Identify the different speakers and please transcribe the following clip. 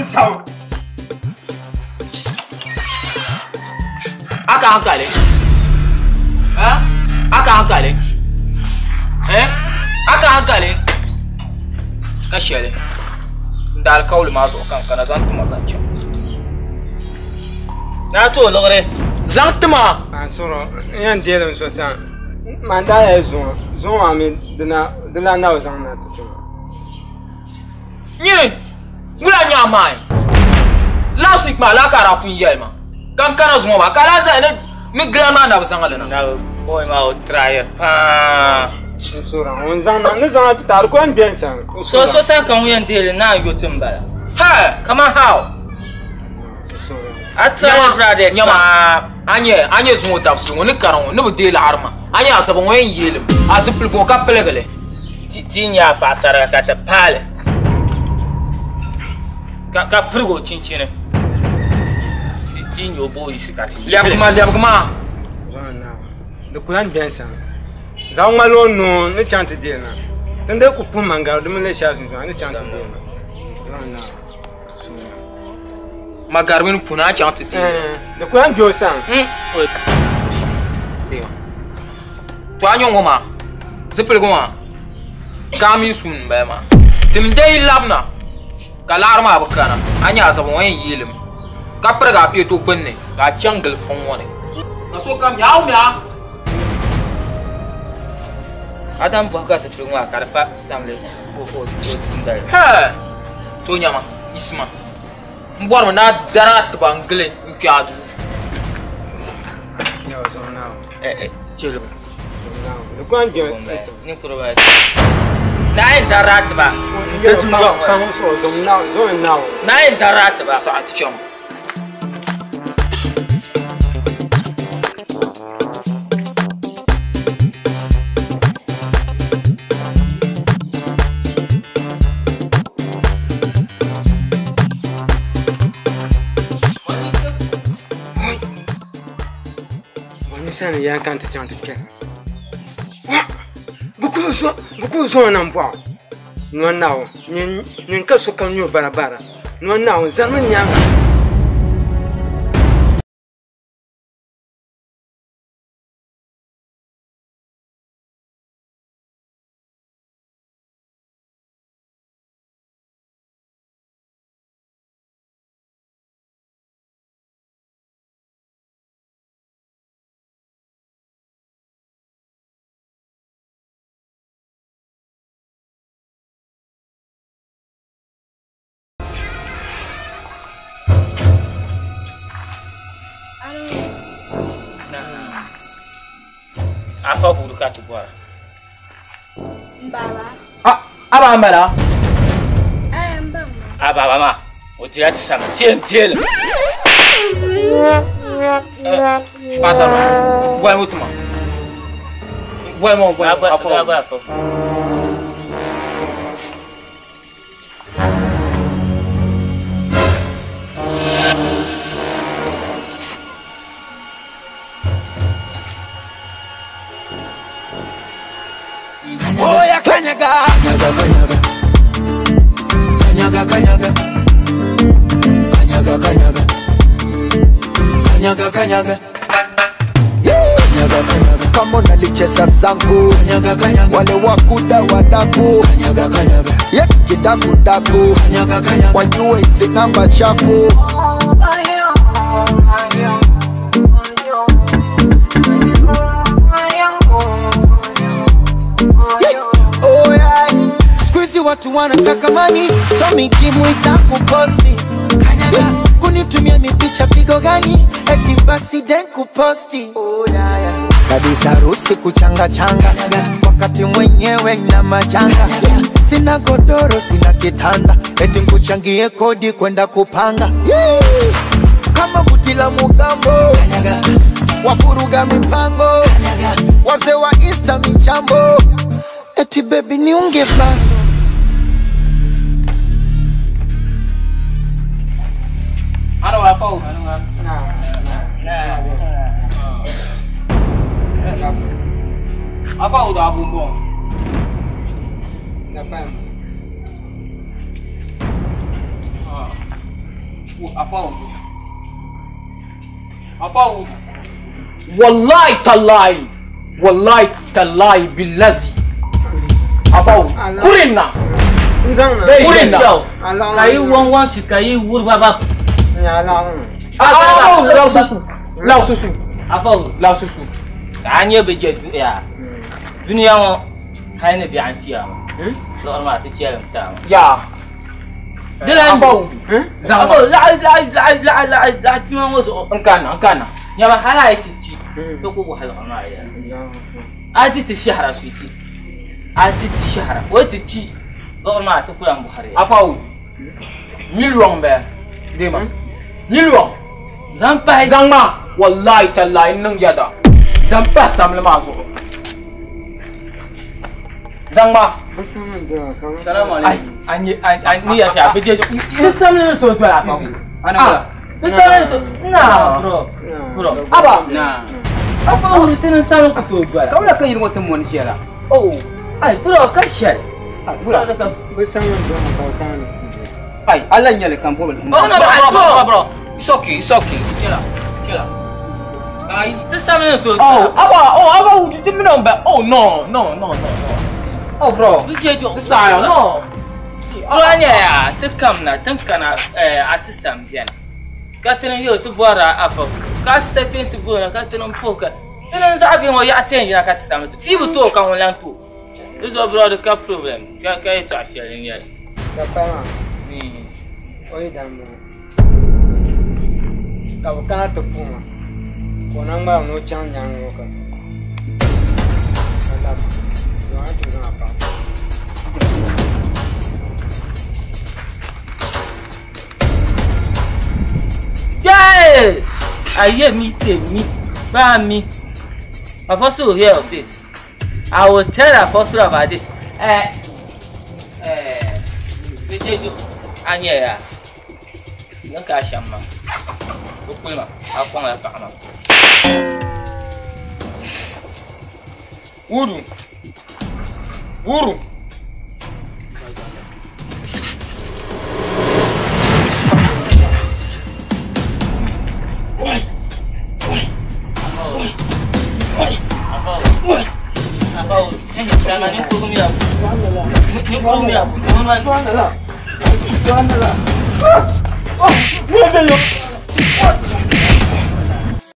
Speaker 1: sao?
Speaker 2: Aka kale. Aka kale. Aka kale. Kashele. Ndal kaul mazo kan kana zantuma bancha. Na to logre. Zantuma.
Speaker 1: Ansoro, yan dele so san. Manda ya zo ami dina na ozan na to.
Speaker 2: Ni, ngula nyamai. Last week ma la kara pun yai ma. Kan kana zo ma kala za ni grandma na bazangala na. Boy ma o trier.
Speaker 1: Ansoro, on zan na ni zan ta ko an bien san.
Speaker 3: So san kan yan dele na yotum bala.
Speaker 2: Hey,
Speaker 3: come on how?
Speaker 1: Ansoro.
Speaker 3: Atwa brothers.
Speaker 2: Nyama anye zo tapsu ni karon ni bude la arma. Anye asabon wen yelim. Asipul ko ka pelegele.
Speaker 3: Tinya pasara ka ta pale. Ka prigo chinchine. Tinyo boy sikati.
Speaker 2: Liabuma.
Speaker 1: Zan na. De kulan bien san. Za ngalo no ni chante de na. Tende ku pum manga de mele sha sun ni chante de na. Zan na.
Speaker 2: Magarwin puna chante ti.
Speaker 1: De kulan bio san.
Speaker 2: To anyo ngoma. Zipul goma. Kami sun ba ma. Tim dai labna. Kalar ma bakana. Anya sabon wen yelim. Ka prega pi to gbenne. Ka jungle fon woni. Na so kam yaw.
Speaker 3: Adam buka se pluma karpa samle ko tindai.
Speaker 2: He. To nyama isma. Mbor na darat bangle mpiadu.
Speaker 1: Ya zan na.
Speaker 3: Chelo.
Speaker 1: De kulan bio.
Speaker 3: Ni proba. Nai darat ba.
Speaker 1: Kan so zon na.
Speaker 3: Nai darat ba.
Speaker 2: Sa aticham.
Speaker 1: Sani ya kan ta chante ke. Buku so na mpo. No nawo. Nyin ka so kan nyo barabara. No nawo zanu nyanga.
Speaker 3: Afa buruka tu bora.
Speaker 4: Mbaba.
Speaker 2: Aba mbala.
Speaker 4: Mbaba.
Speaker 3: Aba mama. Otira tsam tiel.
Speaker 2: Pasa no. Boy mutuma. Boy afo.
Speaker 5: Oya kanyaga. Kama nalicheza zangu wale wakuda wadaku kidakudaku wajue hizi namba chafu. Squeezy watu wanataka mani, so mikimu itakuposti. Kunitumia mipicha pigo gani, eti basi den kuposti. Kabisa harusi kuchanga changa, wakati mwenyewe na majanga. Sina godoro, sina kitanda, eti nkuchangie kodi kwenda kupanga. Kama butila mugambo, wafuruga mipango, wazee wa Insta michambo, eti baby niunge bango.
Speaker 2: Ano wafau? Apa udah abungkong?
Speaker 1: Dapat.
Speaker 2: Afau. Wallahi tallahi billazi. Afau. Kurina.
Speaker 3: Kurina. Kayi wan shi kayi wurba ba.
Speaker 1: Ya la.
Speaker 2: Lao susu.
Speaker 3: Afau.
Speaker 2: Lao susu.
Speaker 3: Anye be je ya. Duniya mo hayne bi antiya. So ma ta ciyar ta.
Speaker 2: Ya.
Speaker 3: Dilan
Speaker 2: Afau.
Speaker 3: Zama la tima mo so.
Speaker 2: Ankana.
Speaker 3: Ya ba hala yiti to ko hala ma ya. Aji ta shahara su ti. Aji ta shahara. Wata ci. So ma ta kuyan Buhari.
Speaker 2: Afau. Milwong be. Dema. Milwong. Zangma. Wallahi tallahi nung yada. Zampa samle ma zo. Zangma.
Speaker 3: Assalamu alaikum. Ni ya sha bije. Ni samle to la fa. Ana. Ni samle to. Na, bro.
Speaker 2: Aba.
Speaker 3: Na. Apa uri tenan samle to la.
Speaker 6: Kau nak kau motor mon siapa?
Speaker 2: Oh.
Speaker 3: Ai, bro, kan share. Bro, ka.
Speaker 6: Ai, Allah nyale kampung.
Speaker 2: Bro. It's okay. Kila. Ai,
Speaker 3: Te samle to.
Speaker 2: Aba, di minum ba. Oh no. Oh bro.
Speaker 3: Bije jo.
Speaker 2: Saya no.
Speaker 3: Bro anya ya, te kamna, tan kana assistant bien. Ka tenan yo to bora afa. Ka sta pin to bora, ka tenan foka. Tenan za bi mo ya ten ya ka te samle to. Tibu to kan won lan to. This bro the ka problem. Ka ta share ni ya.
Speaker 1: Papa.
Speaker 3: Ni.
Speaker 1: Oi damo. Ka kana to puma. Kona ngba no chang yang ngo ka. Ala. Yo antu na pa.
Speaker 3: Yeah! I hear me. By me. Apostle hear of this. I will tell Apostle about this. Bijeju anya ya. Nka shamba. Ukuma, akwa ya kama.
Speaker 2: Wuru.
Speaker 3: Apa? Sama ni kurumi aku. Ni kurumi aku. Tuan lah.